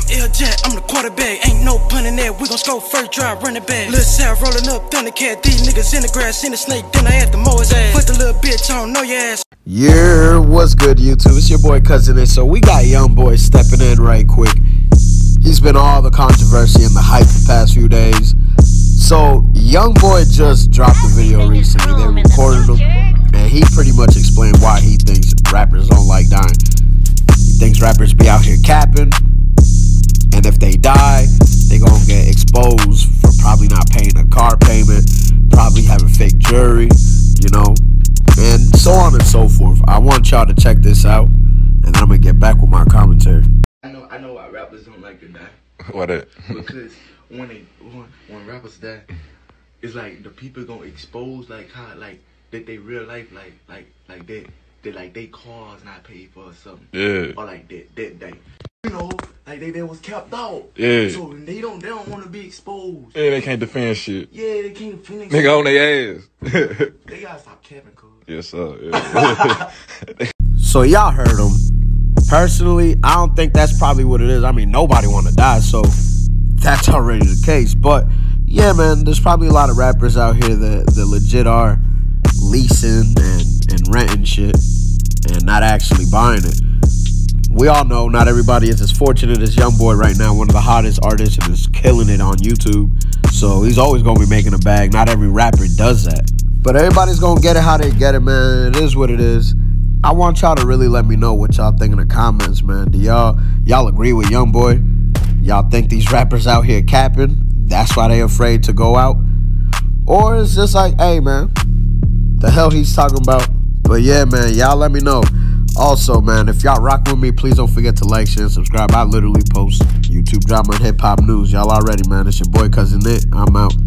LJ, I'm the quarterback. Ain't no pun in there. We gon' score first drive, running back. Lil' South rolling up, Thundercat. These niggas in the grass, in the snake. Then I had to mow his ass. Put the little bitch on, know your ass. Yeah, what's good, YouTube? It's your boy Cousin It. So we got Youngboy stepping in right quick. He's been all the controversy and the hype the past few days. So Youngboy just dropped a video recently. They recorded him, and he pretty much explained why he thinks rappers don't like dying. He thinks rappers be out here capping, and if they die, they gonna get exposed for probably not paying a car payment, probably having fake jury, you know, and so on and so forth. I want y'all to check this out, and then I'm gonna get back with my commentary. I know why rappers don't like to die. Why that? Because when rappers die, it's like the people gonna expose like how like that they real life like they cars not paid for or something. Yeah. Or like that you know, like they was kept out. Yeah. So they don't want to be exposed. Yeah, they can't defend shit. Yeah, they can't defend. Nigga on their ass. They gotta stop capping, cuz. Yes, sir. Yeah. So y'all heard him. Personally, I don't think that's probably what it is. I mean, nobody want to die, so that's already the case. But yeah, man, there's probably a lot of rappers out here that legit are leasing and renting shit and not actually buying it. We all know not everybody is as fortunate as Youngboy right now, one of the hottest artists, and is killing it on YouTube. So he's always gonna be making a bag. Not every rapper does that, but everybody's gonna get it how they get it, man. It is what it is. I want y'all to really let me know what y'all think in the comments, man. Do y'all agree with Youngboy? Y'all think these rappers out here capping? That's why they afraid to go out? Or it's just like, hey, man, the hell he's talking about? But yeah, man, y'all let me know. Also, man, if y'all rock with me, please don't forget to like, share, and subscribe. I literally post YouTube drama and hip-hop news. Y'all already, man. It's your boy Cousin It. I'm out.